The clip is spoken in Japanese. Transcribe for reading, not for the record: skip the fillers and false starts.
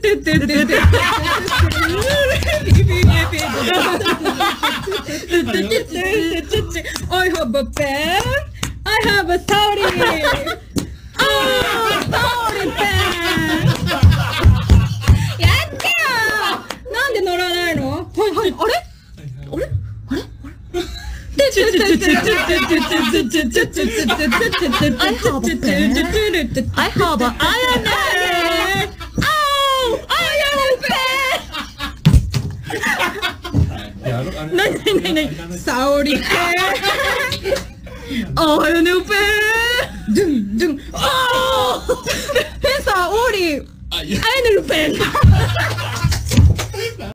I have a pen. I have a Saorin. Saorin pen. やってよ。なんで乗らないの？はいはい。あれ？あれ？あれ？I have a Ayane. Oh, Ayane pen. 何Saori pen. Ayane pen. Dun dun. Oh, pen Saori. Ayane pen.